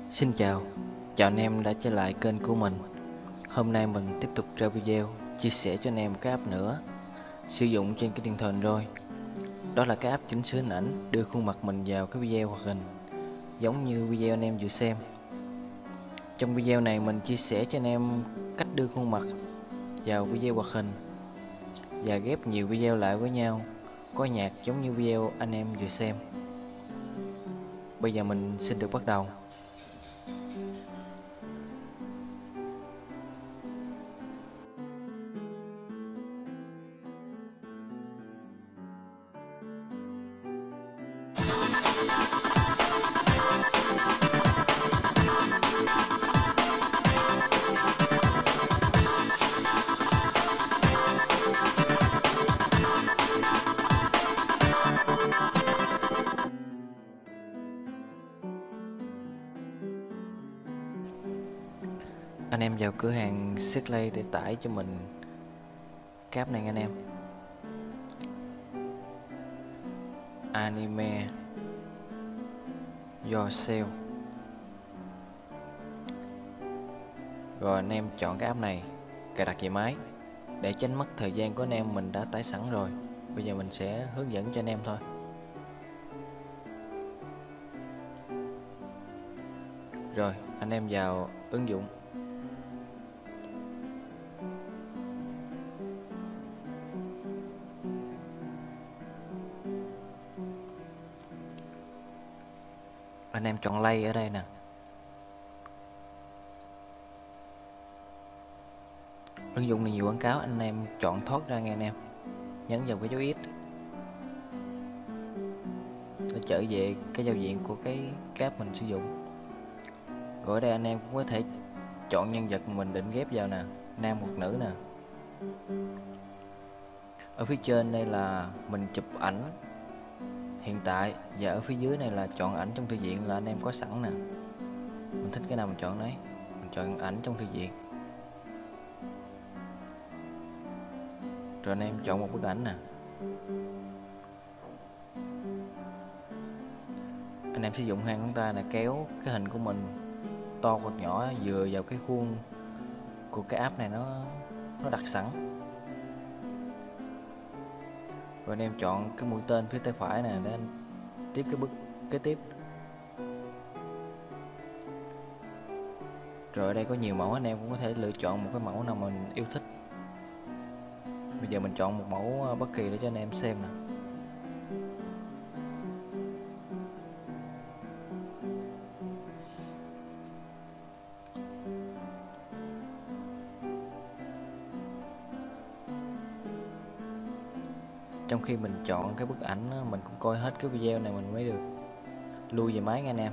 Xin chào, chào anh em đã trở lại kênh của mình. Hôm nay mình tiếp tục ra video chia sẻ cho anh em một cái app nữa sử dụng trên cái điện thoại Android. Đó là cái app chỉnh sửa hình ảnh, đưa khuôn mặt mình vào cái video hoạt hình giống như video anh em vừa xem. Trong video này mình chia sẻ cho anh em cách đưa khuôn mặt vào video hoạt hình và ghép nhiều video lại với nhau, có nhạc giống như video anh em vừa xem. Bây giờ mình xin được bắt đầu. Anh em vào cửa hàng Setlay để tải cho mình cái app này anh em. Anime Yourself. Rồi anh em chọn cái app này, cài đặt về máy. Để tránh mất thời gian của anh em, mình đã tải sẵn rồi. Bây giờ mình sẽ hướng dẫn cho anh em thôi. Rồi anh em vào ứng dụng. Anh em chọn Play ở đây nè. Ứng dụng này nhiều quảng cáo, anh em chọn thoát ra nghe anh em. Nhấn vào cái dấu X để trở về cái giao diện của cái app mình sử dụng. Rồi ở đây anh em cũng có thể chọn nhân vật mình định ghép vào nè, nam hoặc nữ nè. Ở phía trên đây là mình chụp ảnh hiện tại, và ở phía dưới này là chọn ảnh trong thư viện là anh em có sẵn nè. Mình thích cái nào mình chọn đấy, mình chọn ảnh trong thư viện. Rồi anh em chọn một bức ảnh nè. Anh em sử dụng hai ngón tay là kéo cái hình của mình to hoặc nhỏ vừa vào cái khuôn của cái app này, nó đặt sẵn. Rồi anh em chọn cái mũi tên phía tay phải nè để anh tiếp cái bước kế tiếp. Rồi ở đây có nhiều mẫu, anh em cũng có thể lựa chọn một cái mẫu nào mình yêu thích. Bây giờ mình chọn một mẫu bất kỳ để cho anh em xem nè. Trong khi mình chọn cái bức ảnh, mình cũng coi hết cái video này mình mới được lui về máy nha anh em.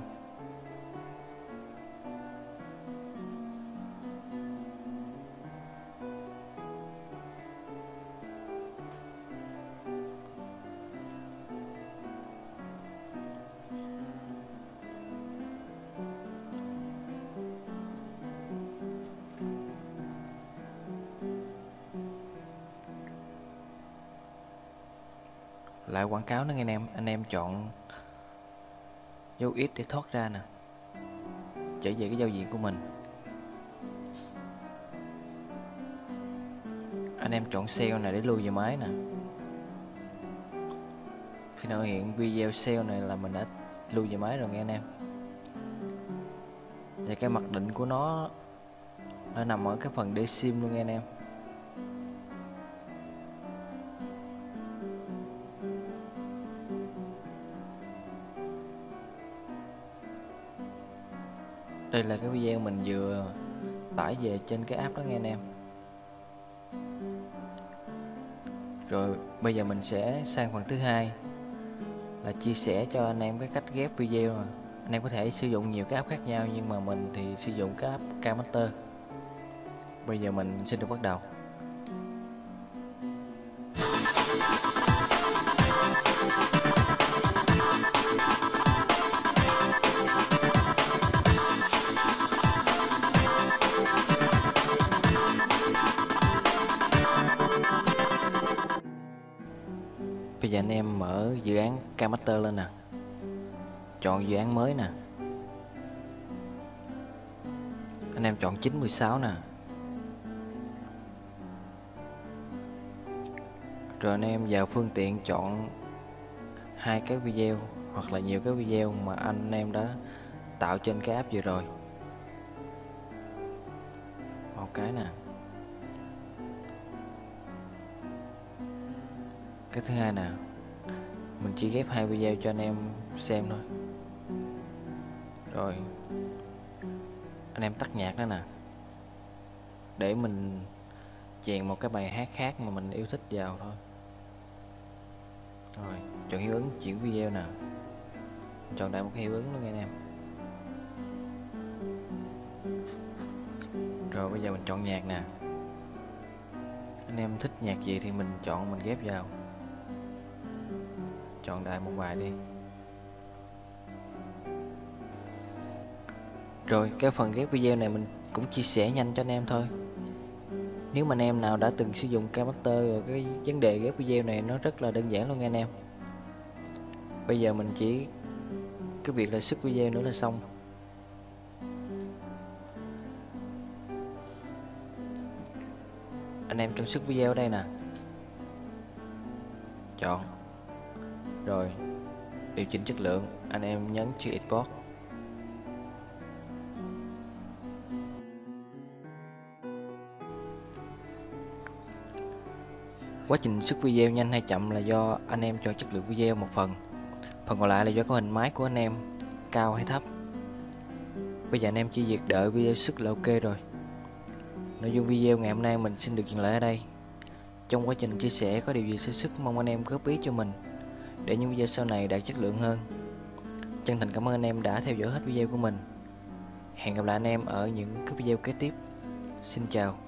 Lại quảng cáo nữa nghe anh em chọn dấu X để thoát ra nè, trở về cái giao diện của mình. Anh em chọn sale này để lưu về máy nè. Khi nào hiện video sale này là mình đã lưu về máy rồi nghe anh em. Và cái mặc định của nó nằm ở cái phần để sim luôn nghe anh em. Đây là cái video mình vừa tải về trên cái app đó nghe anh em. Rồi bây giờ mình sẽ sang phần thứ hai là chia sẻ cho anh em cái cách ghép video. Anh em có thể sử dụng nhiều cái app khác nhau, nhưng mà mình thì sử dụng cái app Kmaster. Bây giờ mình xin được bắt đầu. Bây giờ anh em mở dự án Kmaster lên nè, chọn dự án mới nè. Anh em chọn 9:16 nè. Rồi anh em vào phương tiện chọn hai cái video hoặc là nhiều cái video mà anh em đã tạo trên cái app vừa rồi. Một cái nè. Cái thứ hai nè, mình chỉ ghép hai video cho anh em xem thôi. Rồi anh em tắt nhạc nữa nè, để mình chèn một cái bài hát khác mà mình yêu thích vào thôi. Rồi chọn hiệu ứng chuyển video nè, chọn đại một cái hiệu ứng nữa nghe anh em. Rồi bây giờ mình chọn nhạc nè, anh em thích nhạc gì thì mình chọn, mình ghép vào. Chọn đại một bài đi. Rồi cái phần ghép video này mình cũng chia sẻ nhanh cho anh em thôi. Nếu mà anh em nào đã từng sử dụng Camtasia rồi, cái vấn đề ghép video này nó rất là đơn giản luôn nha anh em. Bây giờ mình chỉ cái việc là xuất video nữa là xong. Anh em trong xuất video ở đây nè, chọn rồi điều chỉnh chất lượng, anh em nhấn chữ export. Quá trình xuất video nhanh hay chậm là do anh em chọn chất lượng video một phần, phần còn lại là do có hình máy của anh em cao hay thấp. Bây giờ anh em chỉ việc đợi video xuất là ok rồi. Nội dung video ngày hôm nay mình xin được dừng lại ở đây. Trong quá trình chia sẻ có điều gì sơ xuất mong anh em góp ý cho mình để những video sau này đạt chất lượng hơn. Chân thành cảm ơn anh em đã theo dõi hết video của mình. Hẹn gặp lại anh em ở những cái video kế tiếp. Xin chào.